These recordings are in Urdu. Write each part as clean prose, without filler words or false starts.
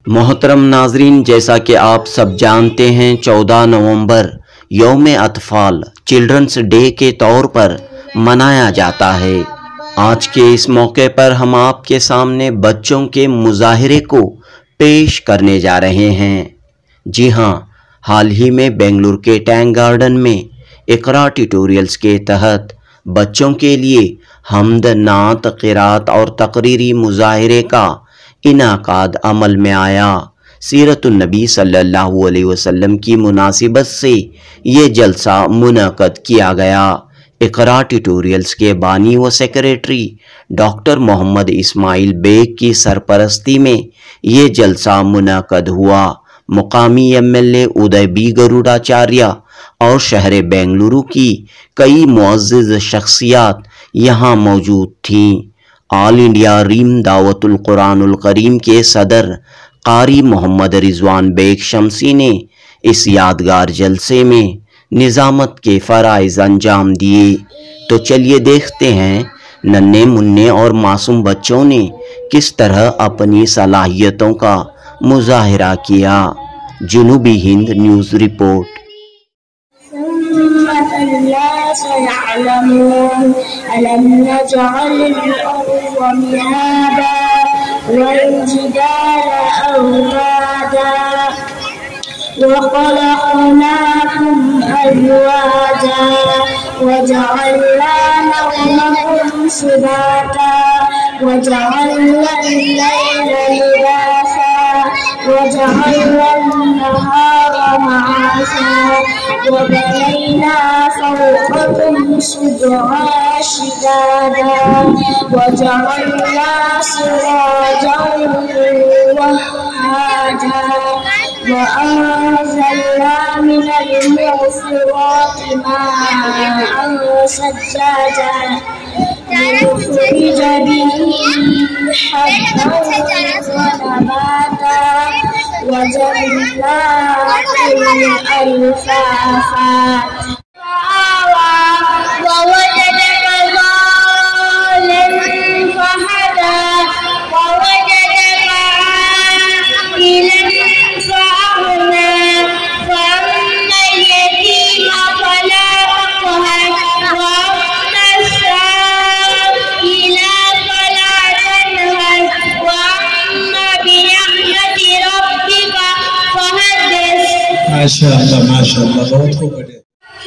मोहतरम नाजरीन, जैसा कि आप सब जानते हैं 14 नवंबर यौम अतफ़ाल चिल्ड्रंस डे के तौर पर मनाया जाता है। आज के इस मौके पर हम आपके सामने बच्चों के मुजाहिरे को पेश करने जा रहे हैं। जी हाँ, हाल ही में बेंगलुरु के टैंक गार्डन में इकरा ट्यूटोरियल्स के तहत बच्चों के लिए हम्द, नात, क़िरात और तकरीरी मुजाहिरे का इनाकाद अमल में आया। सीरतुन नबी सल्लल्लाहु अलैहि वसल्लम की मुनासिबत से ये जलसा मुनक़द किया गया। इकरा ट्यूटोरियल्स के बानी व सेक्रेटरी डॉक्टर मोहम्मद इस्माइल बेग की सरपरस्ती में ये जलसा मुनक़द हुआ। मुकामी MLA उदय बी गरुड़ाचार्य और शहर बेंगलुरु की कई मुअज़्ज़िज़ शख्सियात यहाँ मौजूद थीं। ऑल इंडिया रीम दावतुल कुरानुल करीम के सदर कारी मोहम्मद रिजवान बेग शमसी ने इस यादगार जलसे में निज़ामत के फ़राइज़ अंजाम दिए। तो चलिए देखते हैं नन्हे मुन्ने और मासूम बच्चों ने किस तरह अपनी सलाहियतों का मुजाहिरा किया। जनूबी हिंद न्यूज़ रिपोर्ट। ألم نجعل الأرض مهادا والجبال أوتادا وخلقناكم أزواجا وجعلنا نومكم سباتا وجعلنا الليل لباسا وجعلنا النهار معاشا وبنينا فوقكم سبعا شدادا وجعلنا سراجا وهاجا وأنزلنا من المعصرات ماء ثجاجا لنخرج به حبا ونباتا وجنات ألفافا ووجدك ظالما فهدى ووجدك عائلا فأغنى فأما اليتيم فلا تقهر وأما السائل فلا تنهر وأما بنعمة ربك فحدث। ما شاء الله बहुत खूब बेटे।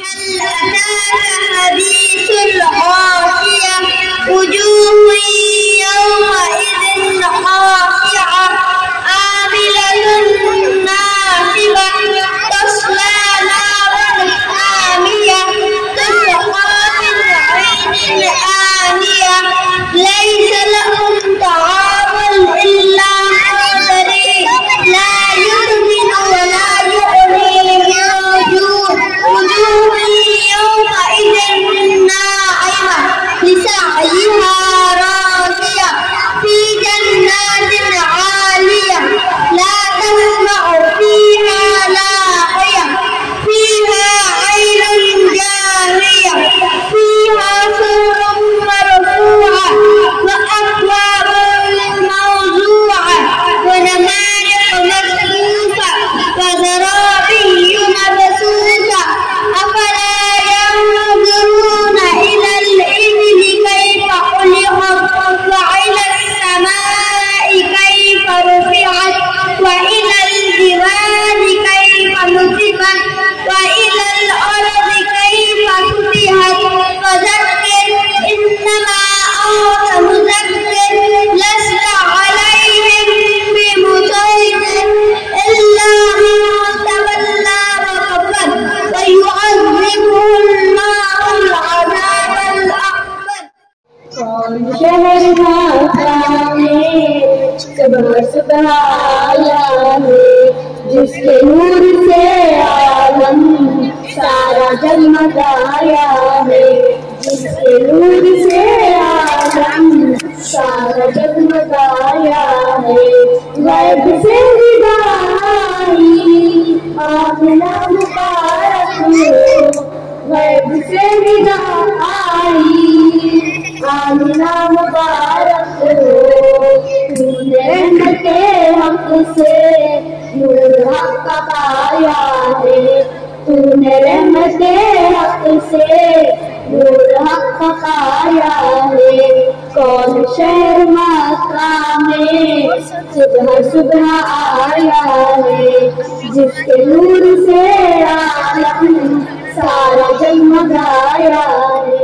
حديث الغاشية وجوه يومئذ خاشعة عاملة ناصبة تصلى نارا حامية تسقى من عين آنية ليس لهم طعام إلا من ضريع لا يسمن ولا يغني من جوع وجوه يومئذ ناعمة لسعيها راضية في جنات عالية لا تسمع فيها لاغية فيها عين جارية فيها سرر مرفوعة وأكواب موضوعة ونمارق مصفوفة وزرابي مبثوثة أفلا ينظرون إلى الإبل كيف خلقت وإلى السماء كيف رفعت وإلى الجبال كيف نصبت وإلى الأرض كيف سطحت فذكر إنما أنت مذكر لست عليهم بمسيطر إلا من تولى وكفر ويعذبه الله العذاب الأكبر। شهر सुबह आया है जिसके नूर से आलम सारा जगमगाया है जिसके नूर से आलम सारा जगमगाया है गैब से निगाही आमिना मुबारक गैब से निगाही आमिना मुबारक तूने के हक से आया है। कौन शहर मक्का में सुबह सुबह आया है, जिसके नूर से आलम सारा जगमगाया है।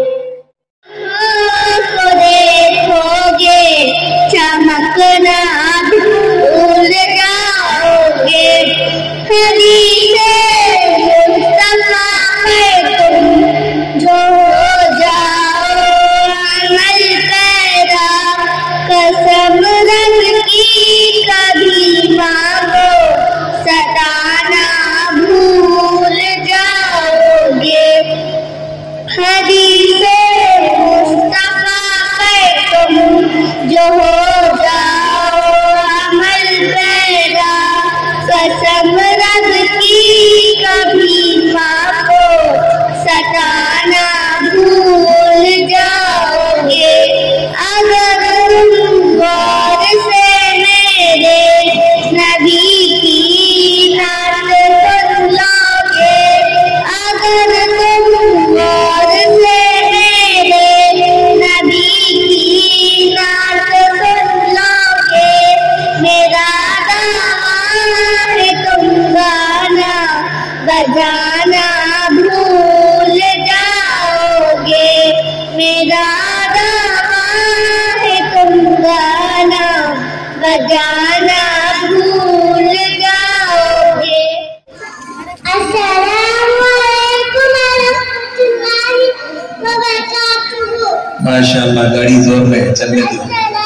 तो देखोगे चमकना भूल जाओगे, हदीसे मुस्तफा है तुम जो हो जाओ अमल पैदा। कसम रब की कभी मांगो सदा ना भूल जाओगे, हदीसे मुस्तफा है तुम जो हो जाओ अमल पैदा। कसम रब की कभी मांगो सदा ना भूल जाओगे। अगर तुम गौर से मेरे नबी की नात सुन लोगे, अगर तुम गौर से मेरे नबी की नात सुन लोगे, मेरा दावा है तुम गाना बजाना भूल जाओगे, मेरा दावा है तुम गाना बजाना भूल जाओगे। अस्सलामु अलैकुम रहमतुल्लाहि व बरकातुहू। माशाअल्लाह, गाड़ी जोर में है, चलने दो।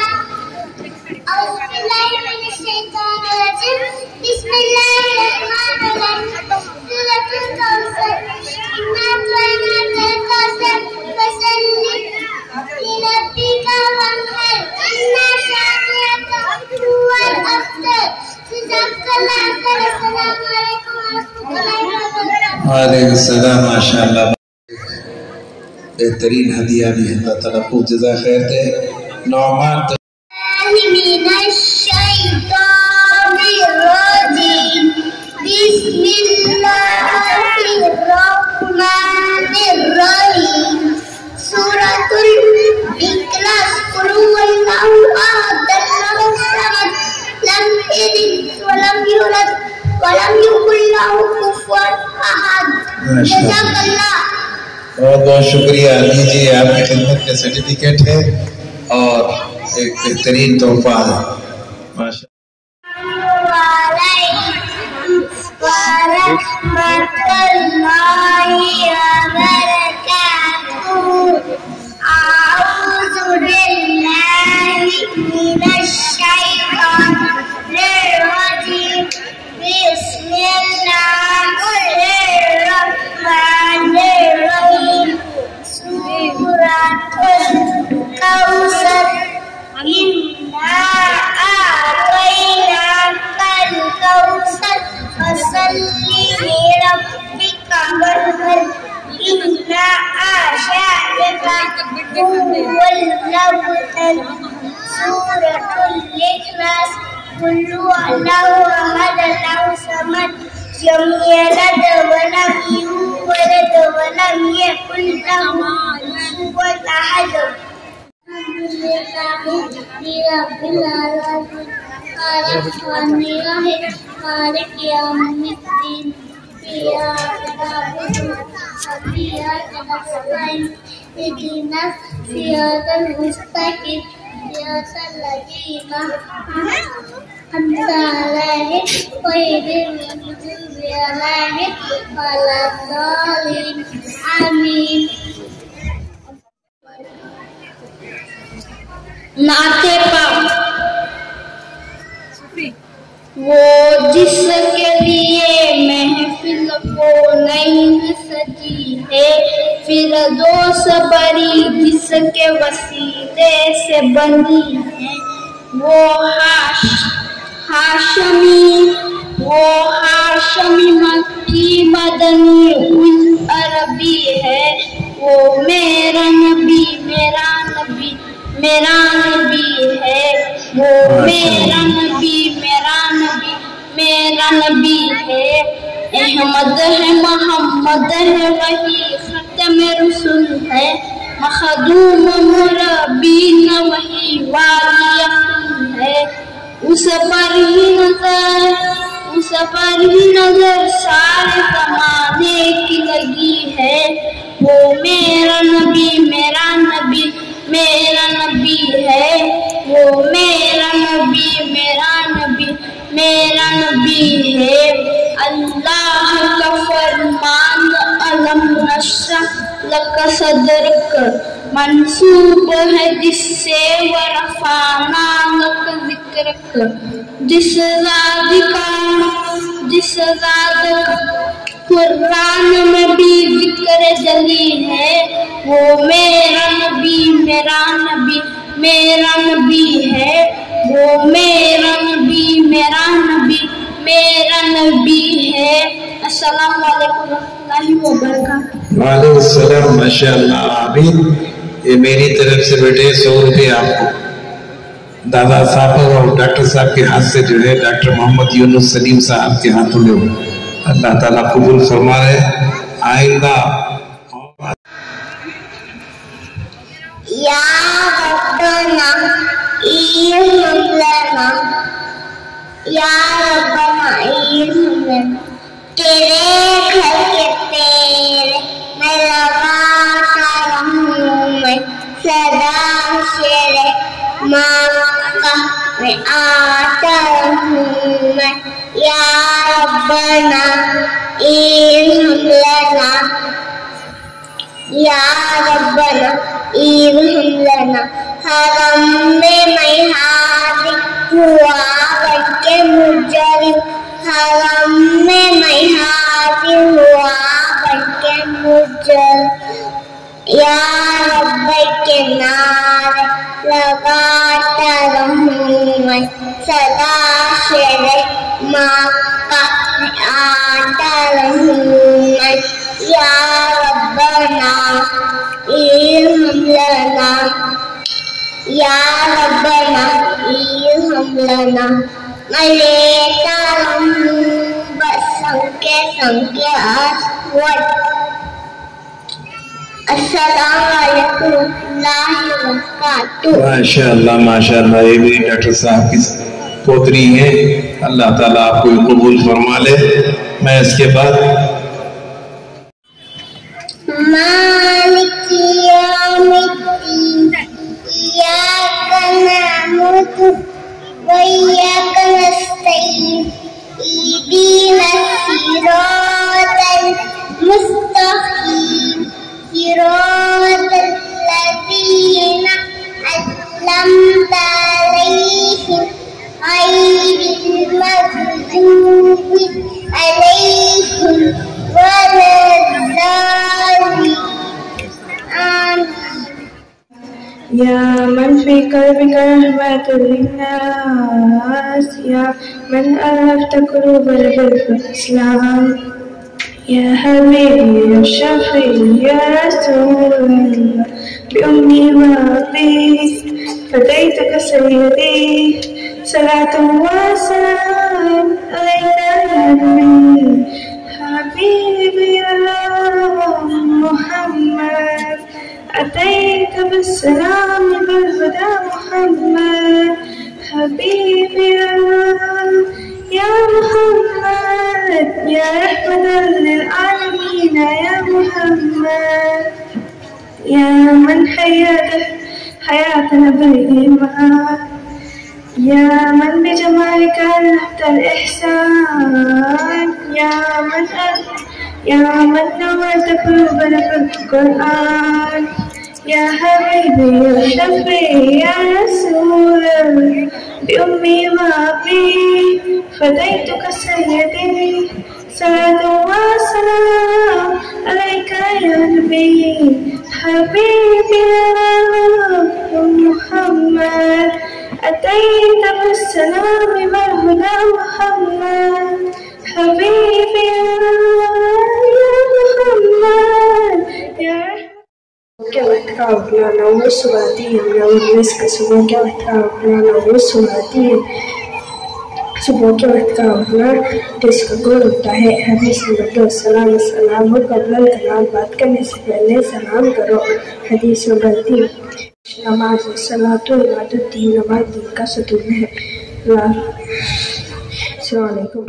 वालेकुम सलाम। माशाअल्लाह, बेहतरीन हदिया भी है। अल्लाह ताला खूब जज़ा खैर दे। नौमान बिस्मिल्लाहिर्रहमानिर्रहीम। सूरतुल इखलास। कुल हुवल्लाहु अहद अल्लाहु समद लम यलिद वलम यूलद वलम यकुल लहू कुफुवन अहद। जज़ाकल्लाह। बहुत बहुत शुक्रिया। लीजिए, आपकी खिदमत का सर्टिफिकेट है और एक बेहतरीन तोहफा है। माशाअल्लाह। नाते पाक। वो जिसके लिए महफिल को नहीं सजी है, फिरदौस बड़ी जिसके वसीले से बनी है। वो हाशमी मक्की मदनी उल अरबी है। वो मेरा नबी है। वो मेरा नबी है। अहमद है, मोहम्मद है, वही खत्म रसूल है। مخدوم مربی نہ وہی والی یقین ہے، اس پر ہی نظر سارے زمانے کی لگی ہے، وہ میرا نبی میرا نبی میرا نبی ہے، وہ میرا نبی میرا نبی میرا نبی ہے۔ اللہ کا فرمان علم نشرح لک صدرک منسوب ہے جس سے ورفعنا لک ذکرک، جس ذات کا قرآن میں بھی ذکر جلی ہے، وہ میرا نبی میرا نبی میرا نبی ہے، وہ میرا نبی میرا نبی میرا نبی ہے۔ السلام علیکم ورحمۃ اللہ وبرکاتہ۔ وعلیکم السلام، ماشاء اللہ، آمین۔ یہ میری طرف سے بیٹے 100 روپے آپ کو دادا صاحب اور ڈاکٹر صاحب کے ہاتھ سے جو ہے ڈاکٹر محمد یونس سلیم صاحب کے ہاتھوں میں اللہ تعالیٰ قبول فرمائے۔ آئندہ یا ربنا ارحم لنا، یا ربنا ارحم لنا، تیرے گھر کے تیرے میں لگاتا رہوں میں صدا شیر مکہ میں آتا رہوں میں، یا ربنا ارحم لنا، یا ربنا ارحم لنا، حرم میں میں حاضر ہوا بن کے مجرم، حرم میں میں حاضر ہوا بن کے مجرم، یا رب کے نعرے لگاتا رہوں میں صدا شیر مکہ میں آتا رہوں میں، یا ربنا ارحم لنا، یا ربنا ارحم لنا، میں لیتا رہوں بس سنگ کے آسود۔ السلام علیکم ورحمۃ اللہ وبرکاتہ۔ ماشاء اللہ ماشاء اللہ، یہ میری ڈاکٹر صاحب کی پوتری ہے، اللہ تعالیٰ آپ کو قبول فرما لے۔ میں اس کے بعد مالک یوم الدین، ایاک نعبد و ایاک نستعین، اہدنا الصراط المستقیم، صراط الذین أنعمت علیہم غیر المغضوب علیہم ولا الضالین، آمین۔ يا من في قلبك رحمة للناس، يا من ألفت قلوبنا بالإسلام، يا حبيبي يا شفيعي يا رسول الله، بأمي وأبي فديتك سيدي، صلاة وسلام عليك يا نبي حبيبي يا محمد، أتيت بالسلام بالهدى محمد، حبيبي يا محمد، يا رحمة للعالمين يا محمد، يا من حياتنا بالإيمان، يا من بجمالك ألهمت الإحسان، يا من نورت قلوبنا بالقرآن، يا حبيبي يا شفيعي يا رسول الله، بأمي وأبي فديتك سيدي، صلاة وسلام عليك يا نبي حبيبي يا محمد، أتيت بالسلام والهدى محمد، حبيبي يا محمد يا كما ربنا وسواتين لو مسك سمو كما ربنا وسواتين صبح کے وقت کا اٹھنا ڈسکور ہوتا ہے۔ حدیث نمبر 2، السلام قبل الکلام، بات کرنے سے پہلے سلام کرو۔ حدیث نمبر 3، نماز الصلاۃ عماد الدین، نماز دین کا ستون ہے۔ السلام علیکم۔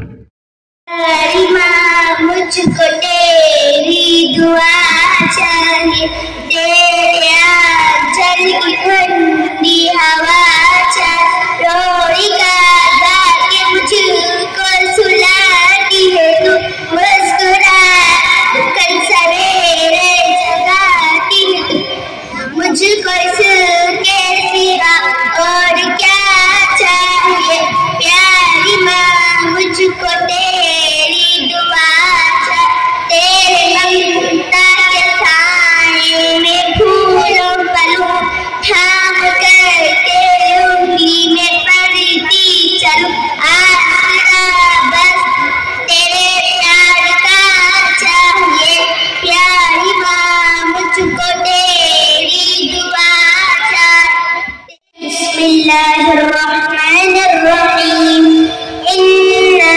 مجھ کو تیری دعا چاہیے، تیرے آنچل کی ٹھنڈی ہوا چاہیے، روئی کا گا کے مجھ کو سلاتی ہے تو، مسکرا کل سویرے جگاتی ہے تو، مجھ کو اس کے سوا اور کیا چاہیے، پیاری ماں مجھ کو تیری دعا چاہیے، تیرے ممتا کے سائے میں پھولوں پلوں تھام کر تیری انگلی میں پڑتی چلوں، آسرا بس تیرے پیار کا چاہیے، پیاری ماں مجھ کو تیری دعا چاہیے۔ بسم اللہ الرحمن الرحیم، إنا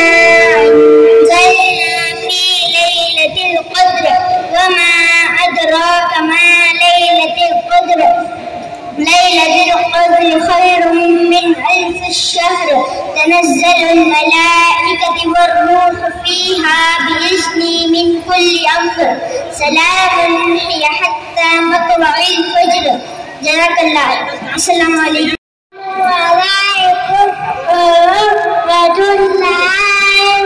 أنزلنا في ليلة القدر وما أدراك ما ليلة القدر، ليلة القدر خير من 1000 الشهر، تنزل الملائكة والروح فيها بإذن من كل أمر، سلام هي حتى مطلع الفجر۔ جزاك الله۔ السلام عليكم وعليكم ورحمة الله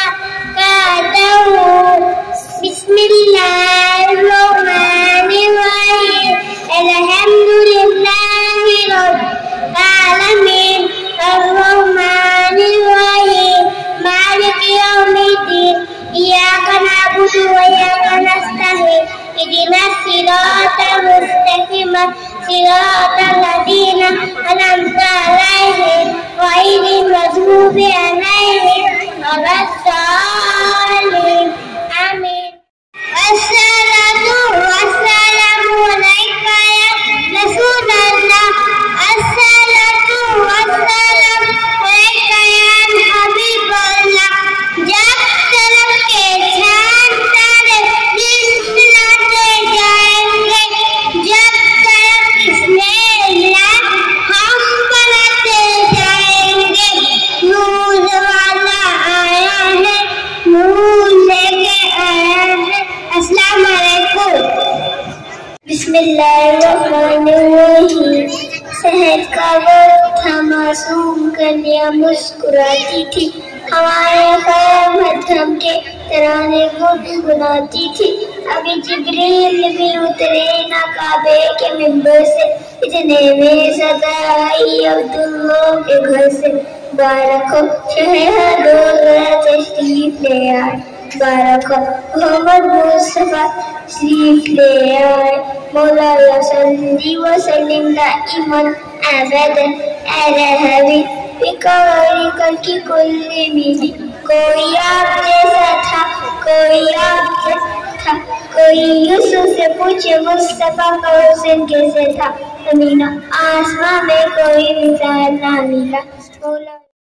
وبركاته۔ بسم الله الرحمن الرحيم، الحمد لله رب العالمين، الرحمن الرحيم، مالك يوم الدين، إياك نعبد وإياك نستعين، اهدنا الصراط المستقيم، صراط الذين أنعمت عليهم غير المغضوب عليهم ولا الضالين، آمين۔ الصلاة والسلام عليك يا رسول الله، الصلاة والسلام عليك يا حبيب الله، جب طلب کے جان تارے بسملاتے جائیں گے، جب طلب کس نے اللہ ہم بناتے جائیں گے، نور والا آیا ہے، نور لے کے آیا ہے۔ السلام علیکم۔ بسم اللہ الرحمن الرحیم، شہر کا وقت تھا، معصوم کنیا مسکراتی تھی، ہمارے خیام تھم کے ترانے گنگناتی تھی، ابھی جبریل بھی اترے نہ کعبے کے ممبر سے، اتنے میں صدا آئی عبداللہ کے گھر سے، بارک ہو شہر دوزہ تشریف لے آئے، بارک ہو محمد مصطفیٰ تشریف لے آئے، مولا صلی وسلم دائما ابدا علی حبیب بقولک کی کل میلی، کوئی آپ جیسا تھا، کوئی آپ جیسا تھا، کوئی یوسف سے پوچھے مصطفیٰ کا حسن کیسے تھا، امینہ آسمان میں کوئی مثال نہ ملا، مولا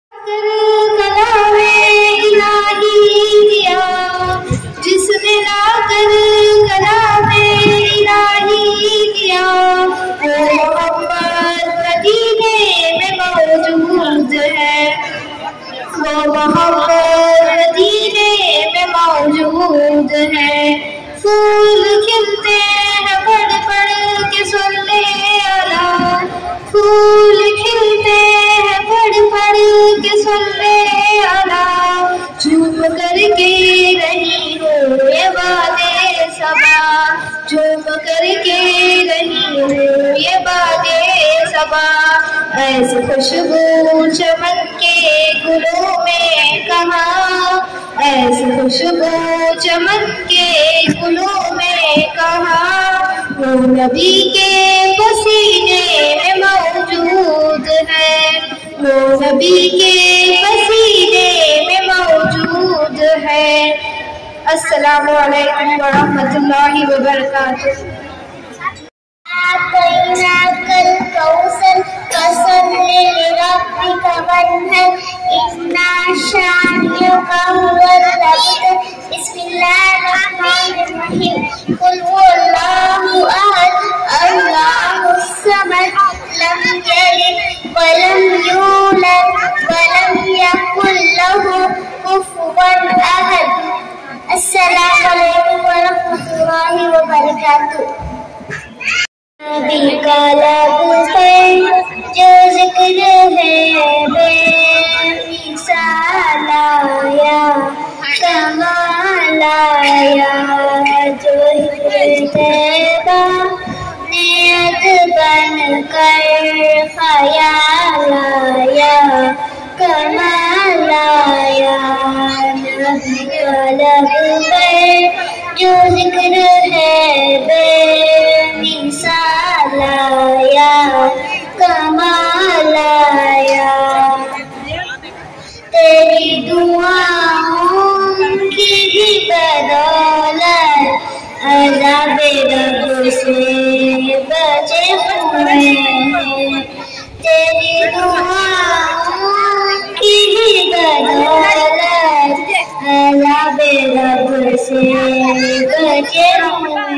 کلام الہی دیا، جس نے لا کر کلام الہی دیا، وہ محمد مدینے میں موجود ہے، وہ محمد مدینے میں موجود ہے، پھول کھلتے ہیں بڑھ بڑھ کے صلی اللہ، پھول کھلتے ہیں بڑھ بڑھ کے صلی اللہ، چوم کر کے رہی ہو یہ بادے صبا، چوم کر کے رہی ہو یہ بادے صبا، ایسے خوشبو چمن کے گلوں میں کہاں، ایسے خوشبو چمن کے گلوں میں کہاں، وہ نبی کے پسینے میں موجود ہے، وہ نبی کے پسینے میں موجود ہے۔ السلام علیکم ورحمۃ اللہ وبرکاتہ۔ آتيناك الكوثر فصل لربك وانحر إن कमाल आया। तेरी दुआओं की ही बदौलत अज़ाबे रब से बचे हुए हैं। तेरी दुआओं की ही बदौलत अज़ाबे रब से बचे हुए हैं।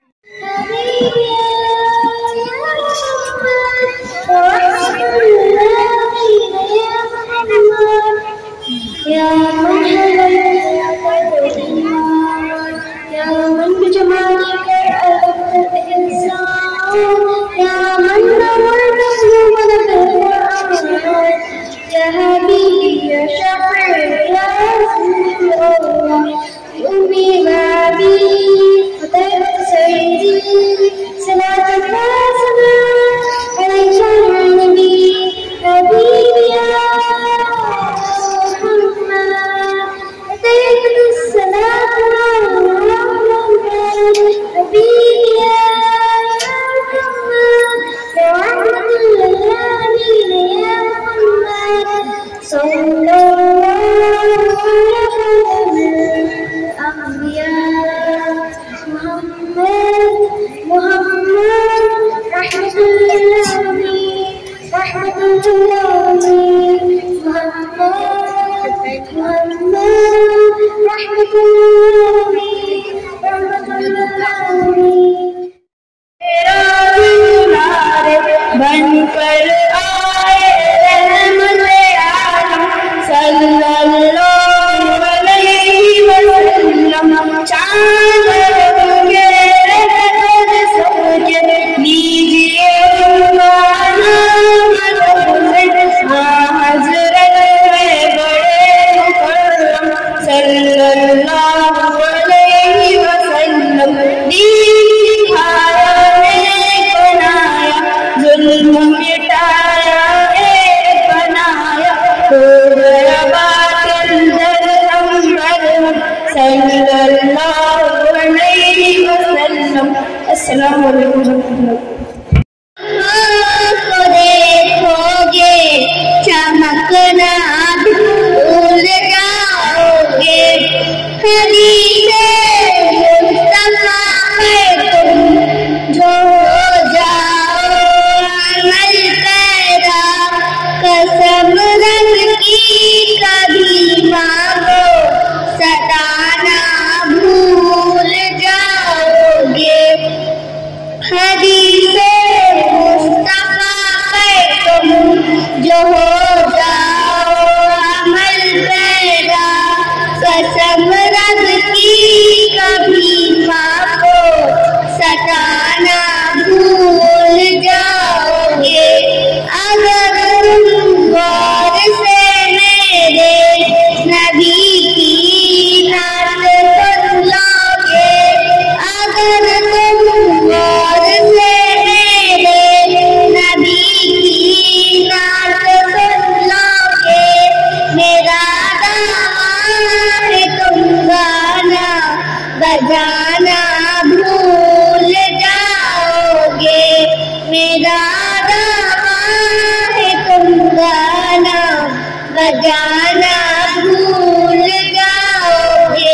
अस्सलाम वालेकुम। को देखोगे चमकना भूल जाओगे। हदीसे मुस्तफा है तुम जो हो जाओ अमल पैदा। कसम रब की कभी मांगो सताना भूल जाओगे। हदीसे मुस्तफा पे तुम जो हो जाओ अमल पैदा। कसम रब की कभी मांगो सताना भूल जाओगे। अगर तुम गौर से मेरे नबी की नात सुन लोगे। अगर तुम गौर से मेरे नबी की नात सुन लोगे। मेरा दावा है तुम गाना बजाना भूल जाओगे। मेरा दावा है तुम गाना बजाना भूल जाओगे।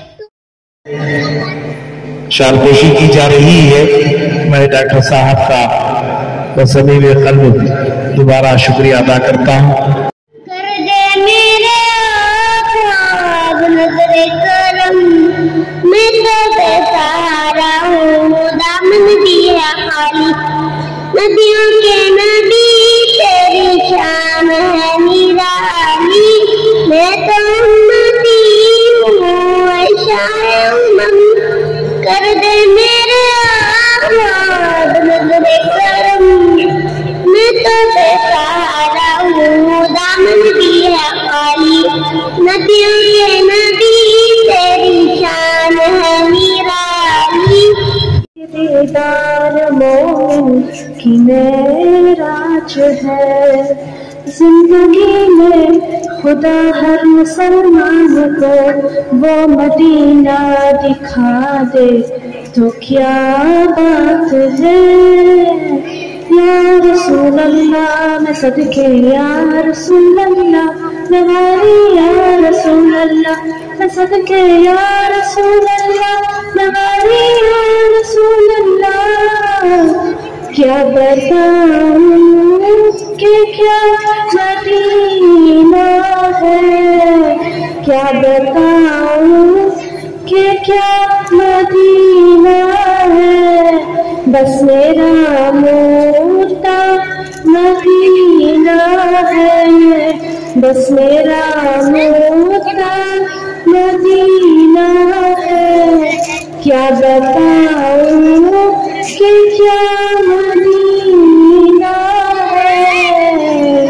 शालपोशी की जा रही है। मैं डॉक्टर साहब का बसमीम क़ल्ब दोबारा शुक्रिया अदा करता हूँ। कर दे मेरे आँख नज़रे करम। मैं तो बेसहारा हूँ दामन भी है खाली। नदियों के नबी तेरी शान है निराली। मैं तो उम्मती हूँ ऐशाए उम्म। कर दे मेरे आँख नज़रे करम। मैं तो बेसहारा हूँ दामन भी है खाली। नदियों के नबी तेरी शान है निराली। दीदार मोमिन की मेराज है। जिंदगी में खुदा हर मुसलमान को वो मदीना दिखा दे तो क्या बात है। یا رسول اللہ میں صدقے یا رسول اللہ نواری یا رسول اللہ میں صدقے یا رسول اللہ نواری یا رسول اللہ کیا بتاؤں کہ کیا مدینہ ہے کیا بتاؤں کہ کیا مدینہ ہے بس میرا مردہ مدینہ ہے بس میرا مردہ مدینہ ہے کیا بتاؤں کہ کیا مدینہ ہے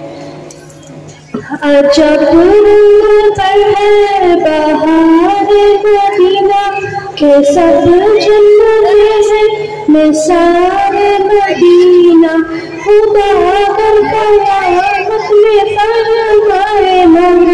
عجب پر ہے بہار مدینہ کہ سب جنت ہے نثار مدینہ خدا اگر قیامت میں فرمائے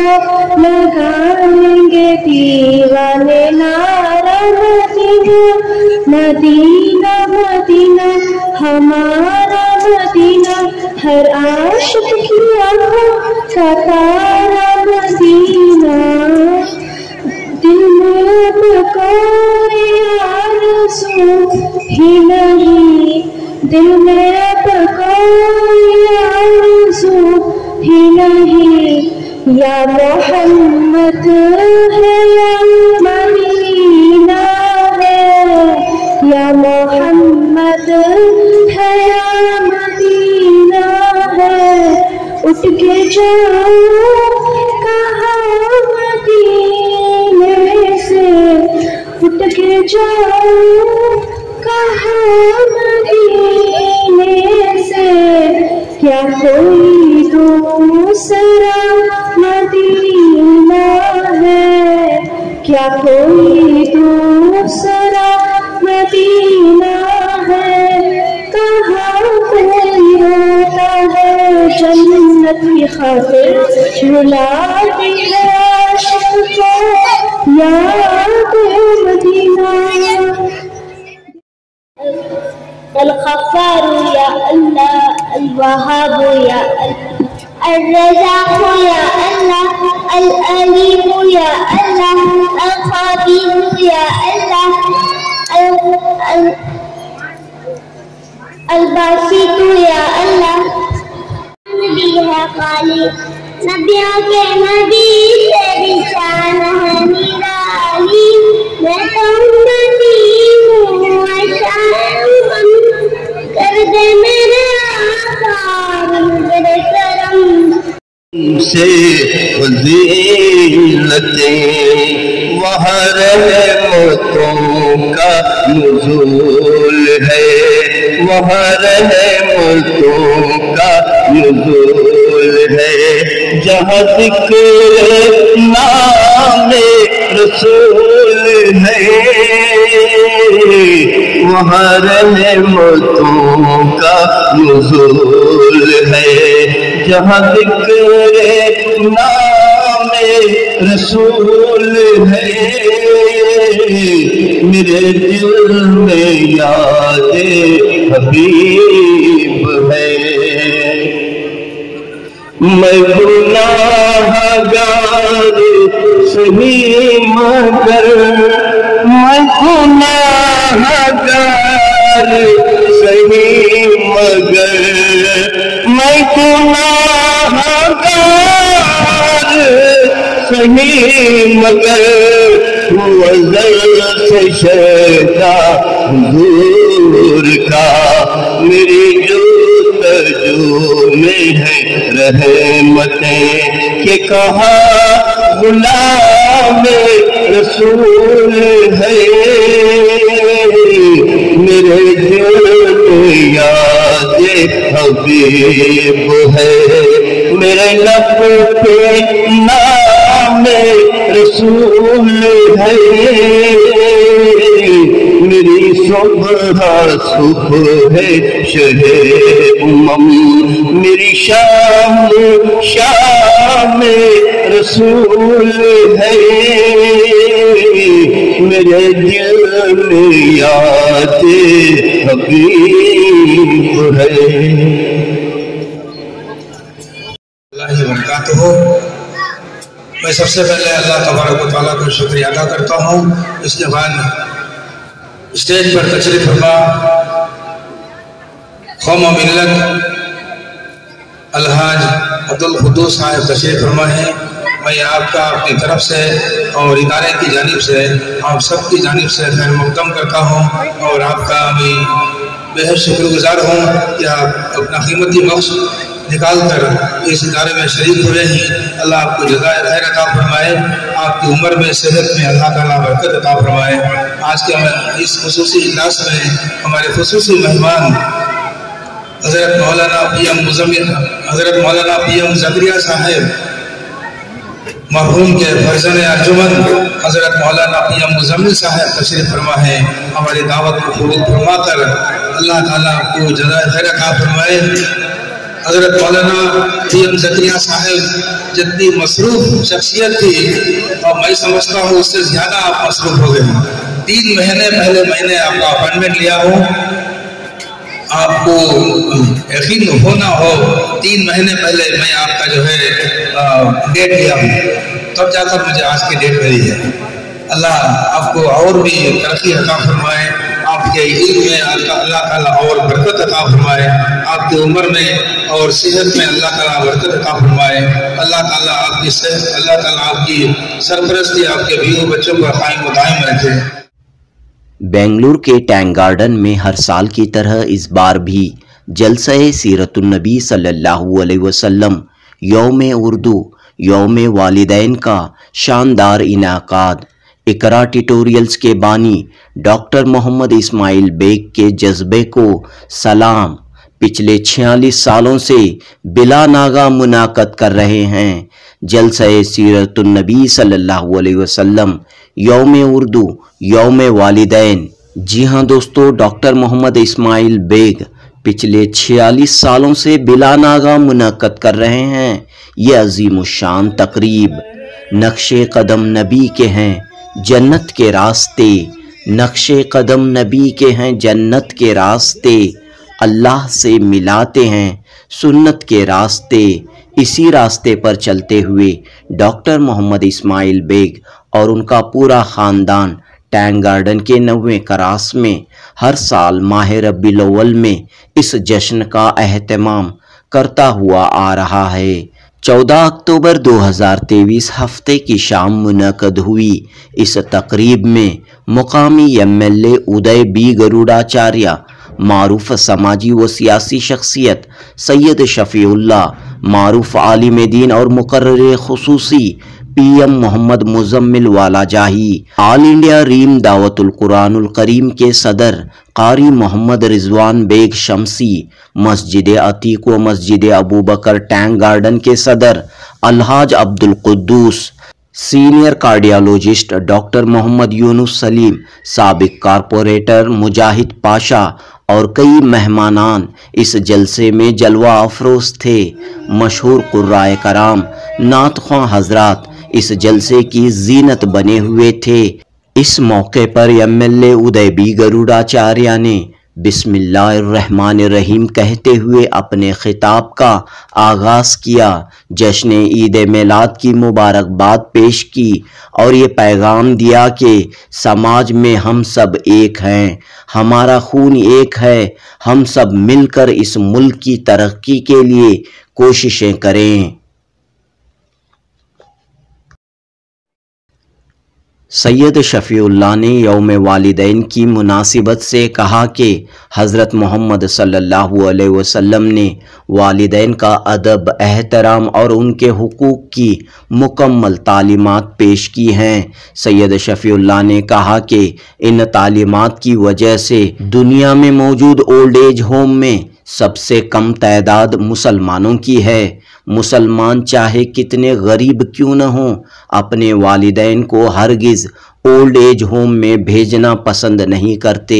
لگائیں گے دیوانے نعرہ مدینہ مدینہ مدینہ ہمارا مدینہ ہر عاشق کی آنکھوں کا تارا مدینہ دل میں اب کوئی آرزو ہی نہیں دل میں اب کوئی آرزو ہی نہیں یا محمد ہے یا مدینہ ہے یا محمد ہے یا مدینہ ہے اٹھ کے جاؤ کہاں مدینے سے اٹھ کے جاؤ کہاں مدینے سے کیا کوئی دوسرا مدینہ ہے کیا کوئی دوسرا مدینہ ہے کہاں کوئی روتا ہے جنت کی خاطر رلاتی ہے عاشق کو یاد مدینہ الغفار یا اللہ الوہاب یا اللہ الرزاق یا اللہ العلیم یا اللہ الخبیر یا اللہ الباسط یا اللہ نبی ہے خالق نبیوں کے نبی تیری شان ہے نرالی میں تو نبی ہوں شان کر دے میرے آقا میرے کرم سے فضیلتیں وہاں رحمتوں کا نزول ہے وہاں رحمتوں کا نزول ہے جہاں ذکر نام رسول ہے وہاں رحمتوں کا نزول ہے جہاں ذکر نام رسول ہے میرے دل میں یاد حبیب ہے میں گناہ گار سہی مگر میں گناہ گار سہی مگر میں گناہ گار سہی مگر وزر سے شیدا حضور کا میری جستجو میں ہے رحمتیں کہ کہاں غلام رسول ہے میرے دل میں یاد حبیب ہے میرے لب پہ نام رسول ہے میری صبح صبح ہے شہ میری شام شام رسول ہے میرے دل میں یاد حبیب सुबह है। मैं सबसे पहले अल्लाह तबारक व तआला का शुक्रिया अदा करता हूँ। इसके बाद स्टेज पर तशरीफ फरमा कौम व मिल्लत अलहाज अब्दुल कुद्दूस साहब तशरीफ फरमा है। मैं आपका अपनी तरफ से और इदारे की जानिब से आप सब की जानिब से खैर मक़दम करता हूँ और आपका मैं बेहद शुक्रगुजार हूँ कि आप अपना कीमती वक्त निकाल कर इस इदारे में शरीक हुए हैं। अल्लाह आपको जज़ाए खैर अता फरमाए, आपकी उम्र में सेहत में अल्लाह ताला बरकत अता फरमाए। आज के इस खुसूसी इजलास में हमारे खुसूसी मेहमान हज़रत मौलाना पीएम ज़करिया साहब मरहूम के फर्जन अर्जुमन हज़रत मौलाना पीएम मुज़म्मिल साहब तशरीफ फरमा है। हमारी दावत को कबूल फरमा कर अल्लाह ताला आपको जज़ाए खैर अता फरमाए। हज़रत मौलाना पीएम ज़करिया साहब जितनी मसरूफ शख्सियत थी और मैं समझता हूँ उससे ज़्यादा आप मसरूफ हो गए। 3 महीने पहले मैंने आपका अपॉइंटमेंट लिया हो, आपको यकीन हो ना हो 3 महीने पहले मैं आपका जो है डेट लिया हूँ, तब जाकर मुझे आज की डेट मिली है। अल्लाह आपको और भी तरक्की अता फरमाए, आपके इल्म में अल्लाह ताला और बरकत अता फरमाए, आपकी उम्र में और सेहत में अल्लाह ताला बरकत अता फरमाए। अल्लाह ताला आपकी सेहत, अल्लाह ताला आपकी सरपरस्ती आपके बीवी बच्चों का कायम दायम रखे। बेंगलुरु के टैंक गार्डन में हर साल की तरह इस बार भी जलसा-ए सीरतुन नबी सल्लल्लाहु अलैहि वसल्लम यौम उर्दू यौम वालिदैन का शानदार इनाकाद। इकरा ट्यूटोरियल्स के बानी डॉक्टर मोहम्मद इस्माइल बेग के जज्बे को सलाम। पिछले 46 सालों से बिला नागा मुनाकद कर रहे हैं जलसा-ए सीरतुन नबी सल्लल्लाहु अलैहि वसल्लम यौम उर्दू यौम वालिदैन। जी हाँ दोस्तों, डॉक्टर मोहम्मद इस्माइल बेग पिछले 46 सालों से बिला नागा मुनाकद कर रहे हैं ये अजीमुशान तकरीब। नक्शे कदम नबी के हैं जन्नत के रास्ते, नक्शे कदम नबी के हैं जन्नत के रास्ते, अल्लाह से मिलाते हैं सुन्नत के रास्ते। इसी रास्ते पर चलते हुए डॉक्टर मोहम्मद इस्माइल बेग और उनका पूरा ख़ानदान टैंक गार्डन के 90वें क्रास में हर साल माह रबीउल अव्वल में इस जश्न का एहतमाम करता हुआ आ रहा है। 14 अक्टूबर 2023 हफ्ते की शाम मुनक़द हुई इस तकरीब में मुकामी MLA उदय बी गरुड़ाचार्य, मारूफ समाजी व सियासी शख्सियत सैयद शफीउल्लाह, मारूफ आलिम दीन और मुकर्रर खुसूसी PM Mohammad Muzammil Walajahi, all India रीम दावतुल कुरानुल करीम के सदर कारी मोहम्मद रिजवान बेग शमसी, मस्जिद अतीक व मस्जिद अबू बकर टैंक गार्डन के सदर अलहाज Abdul Quddus, senior cardiologist doctor Mohammad Yunus Saleem, साबिक कारपोरेटर मुजाहिद पाशा और कई मेहमानान इस जलसे में जलवा अफरोज थे। मशहूर कुर्राए कराम, नात ख्वां हजरात इस जलसे की जीनत बने हुए थे। इस मौके पर MLA उदय बी गरुड़ाचार्य ने बिस्मिल्लाहिर्रहमानिर्रहीम कहते हुए अपने खिताब का आगाज़ किया। जश्न ईद मिलाद की मुबारकबाद पेश की और ये पैगाम दिया कि समाज में हम सब एक हैं, हमारा खून एक है, हम सब मिलकर इस मुल्क की तरक्की के लिए कोशिशें करें। सैयद शफीउल्लाह ने यौम वालिदैन की मुनासिबत से कहा कि हज़रत मोहम्मद सल्लल्लाहु अलैहि वसल्लम ने वालिदैन का अदब, एहतराम और उनके हुकूक की मुकम्मल तालीमात पेश की हैं। सैयद शफीउल्लाह ने कहा कि इन तालीमात की वजह से दुनिया में मौजूद ओल्ड एज होम में सबसे कम तादाद मुसलमानों की है। मुसलमान चाहे कितने गरीब क्यों न हों, अपने वालिदैन को हरगिज़ ओल्ड एज होम में भेजना पसंद नहीं करते।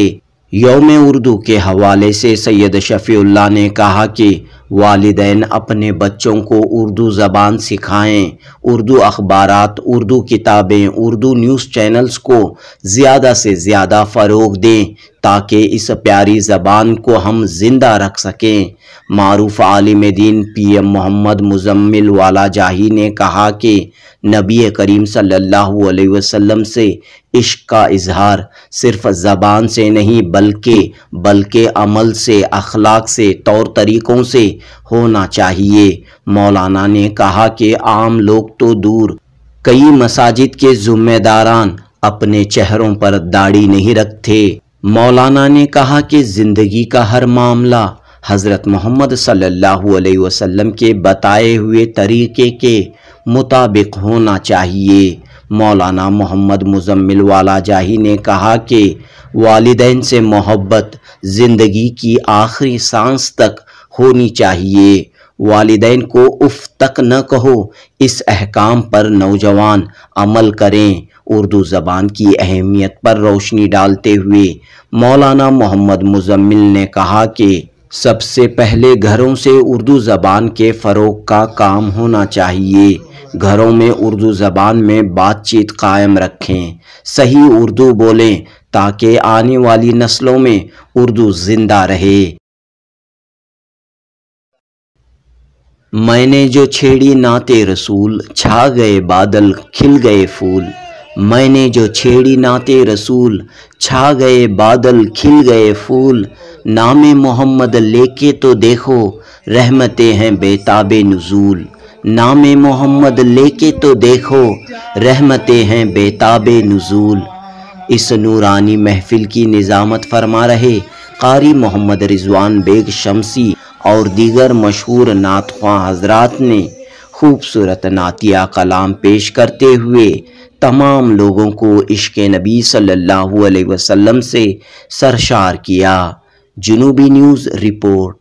یوم اردو کے حوالے سے سید شفیع نے کہا کہ والدین اپنے بچوں کو اردو زبان سکھائیں، اردو اخبارات، اردو کتابیں، اردو نیوز چینلز کو زیادہ سے زیادہ فروغ دیں تاکہ اس پیاری زبان کو ہم زندہ رکھ سکیں۔ معروف عالم دین پی ایم محمد مزمل والا جاہی نے کہا کہ نبی کریم صلی اللہ علیہ وسلم سے عشق کا اظہار صرف زبان سے نہیں بلکہ عمل سے، اخلاق سے، طور طریقوں سے ہونا چاہیے۔ مولانا نے کہا کہ عام لوگ تو دور، کئی مساجد کے ذمہ داران اپنے چہروں پر داڑھی نہیں رکھتے۔ مولانا نے کہا کہ زندگی کا ہر معاملہ حضرت محمد صلی اللہ علیہ وسلم کے بتائے ہوئے طریقے کے مطابق ہونا چاہیے۔ مولانا محمد مزمل والا جاہی نے کہا کہ والدین سے محبت زندگی کی آخری سانس تک ہونی چاہیے۔ والدین کو اف تک نہ کہو، اس احکام پر نوجوان عمل کریں۔ اردو زبان کی اہمیت پر روشنی ڈالتے ہوئے مولانا محمد مزمل نے کہا کہ سب سے پہلے گھروں سے اردو زبان کے فروغ کا کام ہونا چاہیے۔ گھروں میں اردو زبان میں بات چیت قائم رکھیں، صحیح اردو بولیں تاکہ آنے والی نسلوں میں اردو زندہ رہے۔ میں نے جو چھیڑی نعت رسول، چھا گئے بادل کھل گئے پھول۔ میں نے جو چھیڑی نعت رسول، چھا گئے بادل کھل گئے پھول۔ نام محمد لے کے تو دیکھو، رحمتیں ہیں بے تاب نزول۔ نام محمد لے کے تو دیکھو، رحمتیں ہیں بے تاب نزول۔ اس نورانی محفل کی نظامت فرما رہے قاری محمد رضوان بیگ شمسی اور دیگر مشہور نعت خواں حضرات نے خوبصورت نعتیہ کلام پیش کرتے ہوئے تمام لوگوں کو عشق نبی صلی اللہ علیہ وسلم سے سرشار کیا۔ جنوبی نیوز رپورٹ۔